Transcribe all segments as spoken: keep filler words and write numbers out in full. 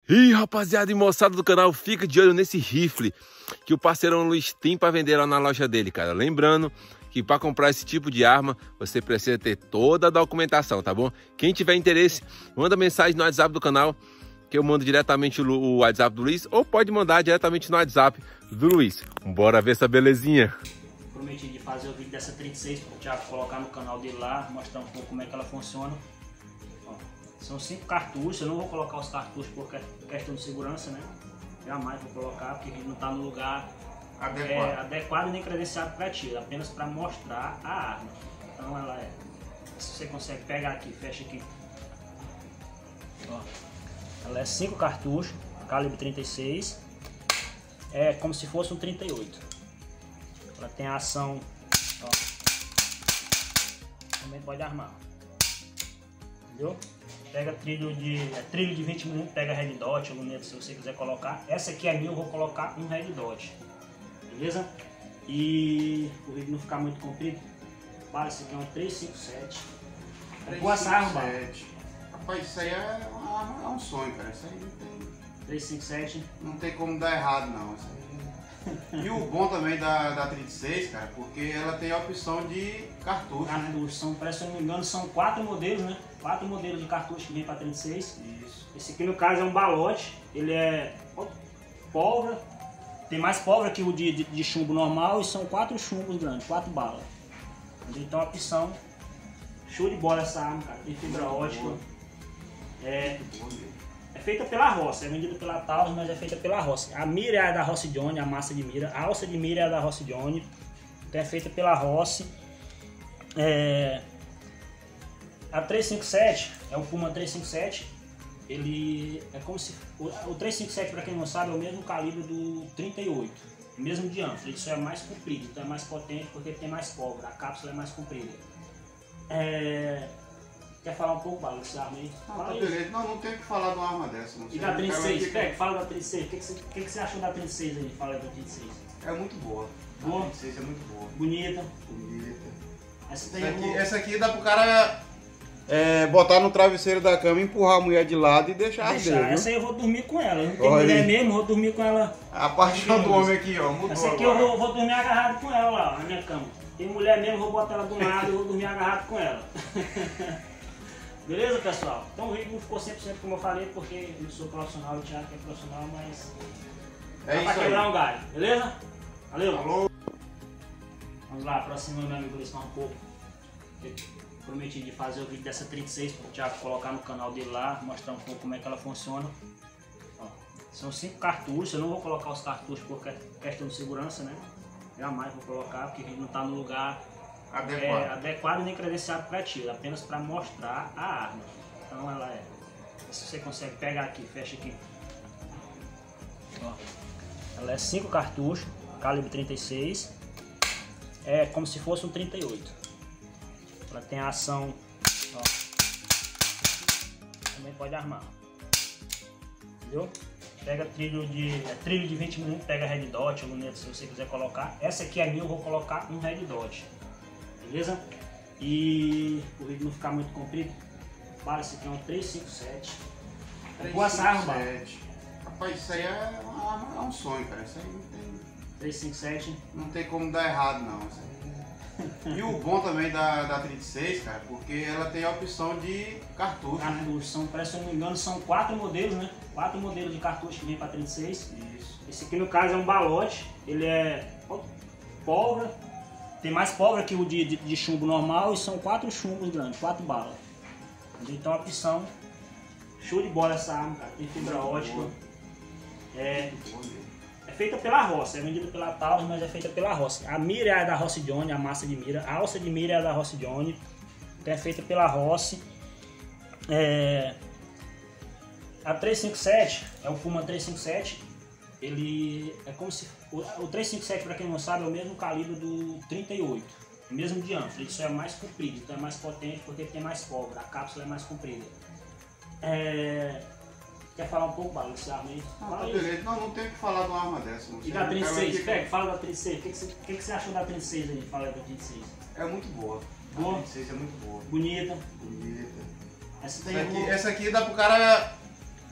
Ih, rapaziada e moçada do canal, fica de olho nesse rifle que o parceirão Luiz tem para vender lá na loja dele, cara. Lembrando que para comprar esse tipo de arma, você precisa ter toda a documentação, tá bom? Quem tiver interesse, manda mensagem no WhatsApp do canal, que eu mando diretamente o WhatsApp do Luiz, ou pode mandar diretamente no WhatsApp do Luiz. Bora ver essa belezinha. Prometi de fazer o vídeo dessa trinta e seis para o Thiago colocar no canal dele lá, mostrar um pouco como é que ela funciona. Ó, são cinco cartuchos, eu não vou colocar os cartuchos por questão de segurança, né? Jamais vou colocar, porque a gente não está no lugar adequado, é, adequado nem credenciado para tiro, apenas para mostrar a arma. Então ela é, se você consegue pegar aqui, fecha aqui. Ó, ela é cinco cartuchos, calibre trinta e seis, é como se fosse um trinta e oito. Ela tem a ação, ó, também pode armar, entendeu? Pega trilho de, é, trilho de vinte minutos, pega red dot, luneta, se você quiser colocar. Essa aqui é minha, eu vou colocar um red dot, beleza? E o vídeo não ficar muito comprido, bala, esse aqui é um três cinco sete. Boa essa arma, bala. Rapaz, isso aí é, uma, é um sonho, cara. Isso aí não tem... três cinco sete. Não tem como dar errado, não. Isso aí... E o bom também da, da trinta e seis, cara, porque ela tem a opção de cartucho. Cartucho, né? São, parece, se eu não me engano, são quatro modelos, né? Quatro modelos de cartucho que vem para trinta e seis. Isso. Esse aqui, no caso, é um balote. Ele é pólvora. Tem mais pólvora que o de, de, de chumbo normal, e são quatro chumbos grandes, quatro balas. Então a opção, show de bola essa arma, cara. Tem fibra ótica. É, é feita pela Rossi, é vendida pela Taurus, mas é feita pela Rossi. A mira é a da Rossi Johnny, a massa de mira. A alça de mira é a da Rossi Johnny. Então é feita pela Rossi. É, a trezentos e cinquenta e sete é o Puma trezentos e cinquenta e sete. Ele é como se o, o trezentos e cinquenta e sete, para quem não sabe, é o mesmo calibre do trinta e oito, o mesmo diâmetro. Ele só é mais comprido, então é mais potente porque tem mais pólvora. A cápsula é mais comprida. É, quer falar um pouco, Bala, desse arma aí? Ah, tá beleza. Não, não tem o que falar de uma arma dessa. Não. E da trinta e seis? Pega, fala da trinta e seis. O que, que, você, que, que você achou da trinta e seis aí? Fala da trinta e seis. É muito boa. Boa? A trinta e seis é muito boa. Bonita. Bonita. Essa, essa, aqui, essa aqui dá pro cara é, botar no travesseiro da cama, empurrar a mulher de lado e deixar arder. Essa aí eu vou dormir com ela. Eu não tenho Olha mulher aí. mesmo, vou dormir com ela. A paixão do homem aqui, ó. Mudou essa aqui agora. eu vou, vou dormir agarrado com ela lá, na minha cama. Tem mulher mesmo, vou botar ela do lado e vou dormir agarrado com ela. Beleza, pessoal? Então o vídeo não ficou cem por cento como eu falei, porque eu não sou profissional, o Thiago é profissional, mas é dá isso pra quebrar aí. um galho, beleza? Valeu! Falou. Vamos lá, aproximando meu amigo Luiz um pouco. Eu prometi de fazer o vídeo dessa trinta e seis para o Thiago colocar no canal dele lá, mostrar um pouco como é que ela funciona. Ó, são cinco cartuchos, eu não vou colocar os cartuchos por questão de segurança, né? Jamais vou colocar, porque a gente não está no lugar adequado, é, adequado nem credenciado para tiro, apenas para mostrar a arma. Então ela é, se você consegue pegar aqui, fecha aqui. Ó, ela é cinco cartuchos, calibre trinta e seis, é como se fosse um trinta e oito. Ela tem a ação, ó, também pode armar, entendeu? Pega trilho de, é, trilho de vinte minutos, pega red dot, luneta, se você quiser colocar. Essa aqui é minha, eu vou colocar um red dot, beleza? E o vídeo não ficar muito comprido, bala, esse aqui é um trezentos e cinquenta e sete. Boa essa arma, bala. Rapaz, isso aí é, uma, é um sonho, cara. Isso aí não tem... trezentos e cinquenta e sete. Não tem como dar errado, não. Isso aí... E o bom também da, da trinta e seis, cara, porque ela tem a opção de cartucho. Cartucho, né? são, parece, se eu não me engano, são quatro modelos, né? Quatro modelos de cartucho que vem para trinta e seis. Isso. Esse aqui, no caso, é um balote. Ele é pólvora. Tem mais pólvora que o de, de, de chumbo normal, e são quatro chumbos grandes, quatro balas. Então a opção, show de bola essa arma, cara. Tem fibra ótica. É, é feita pela Rossi, é vendida pela Taurus, mas é feita pela Rossi. A mira é a da Rossi Johnny, a massa de mira. A alça de mira é a da Rossi Johnny. Então é feita pela Rossi. É, a trezentos e cinquenta e sete é o Puma trezentos e cinquenta e sete. Ele é como se o, o trezentos e cinquenta e sete, para quem não sabe, é o mesmo calibre do trinta e oito, o mesmo diâmetro. Ele só é mais comprido, então é mais potente porque tem mais pólvora. A cápsula é mais comprida. É, quer falar um pouco, Bala, desse arma aí? Ah, tá beleza. Não, não tem o que falar de uma arma dessa. Não. E da trinta e seis? Pega, fala da trinta e seis. O que, que, você, que, que você achou da trinta e seis aí? Fala da trinta e seis. É muito boa. Boa? A trinta e seis é muito boa. Bonita. Bonita. Essa, Essa aqui, essa aqui dá pro cara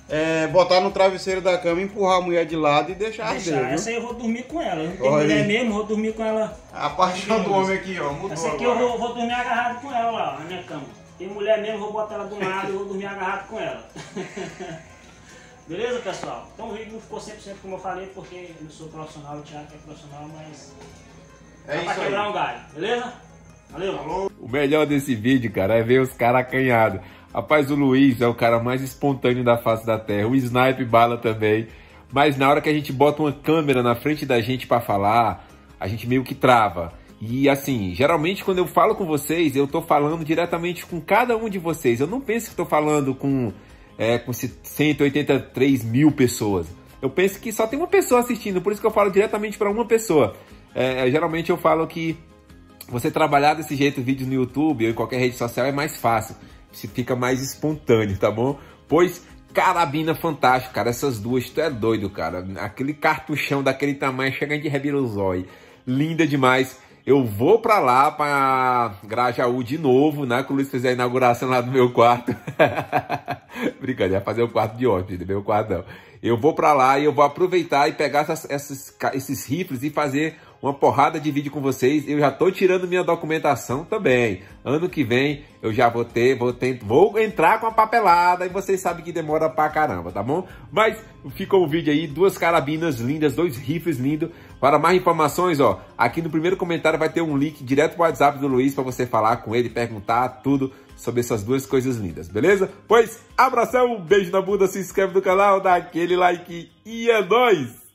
é, botar no travesseiro da cama, empurrar a mulher de lado e deixar Deixar. arder, Essa aí eu vou dormir com ela. Eu não tenho Olha mulher aí. mesmo, vou dormir com ela. A paixão do homem aqui, ó, mudou Essa aqui agora. eu vou, vou dormir agarrado com ela lá, na minha cama. Tem mulher mesmo, vou botar ela do lado e vou dormir agarrado com ela. Beleza, pessoal? Então o vídeo não ficou cem por cento como eu falei, porque eu não sou profissional, o Thiago é profissional, mas É dá pra isso quebrar aí. um galho, beleza? Valeu! O melhor desse vídeo, cara, é ver os caras acanhados. Rapaz, o Luiz é o cara mais espontâneo da face da terra. O Snipe Bala também. Mas na hora que a gente bota uma câmera na frente da gente pra falar, a gente meio que trava. E assim, geralmente quando eu falo com vocês, eu tô falando diretamente com cada um de vocês. Eu não penso que tô falando com, é, com cento e oitenta e três mil pessoas. Eu penso que só tem uma pessoa assistindo, por isso que eu falo diretamente para uma pessoa. É, geralmente eu falo que você trabalhar desse jeito, vídeos no YouTube ou em qualquer rede social, é mais fácil. Você fica mais espontâneo, tá bom? Pois, carabina fantástica, cara. Essas duas, tu é doido, cara. Aquele cartuchão daquele tamanho, chegando de Rebirozói. Linda demais. Eu vou pra lá, pra Grajaú de novo, né? Que o Luiz fizer a inauguração lá do meu quarto. Brincadeira, fazer o quarto de hóspede, meu quarto não. Eu vou pra lá e eu vou aproveitar e pegar essas, essas, esses rifles e fazer uma porrada de vídeo com vocês. Eu já tô tirando minha documentação também. Ano que vem eu já vou ter, vou, ter, vou entrar com a papelada e vocês sabem que demora pra caramba, tá bom? Mas ficou o vídeo aí, duas carabinas lindas, dois rifles lindos. Para mais informações, ó, aqui no primeiro comentário vai ter um link direto pro WhatsApp do Luiz para você falar com ele, perguntar tudo sobre essas duas coisas lindas, beleza? Pois, abração, um beijo na bunda, se inscreve no canal, dá aquele like e é nóis!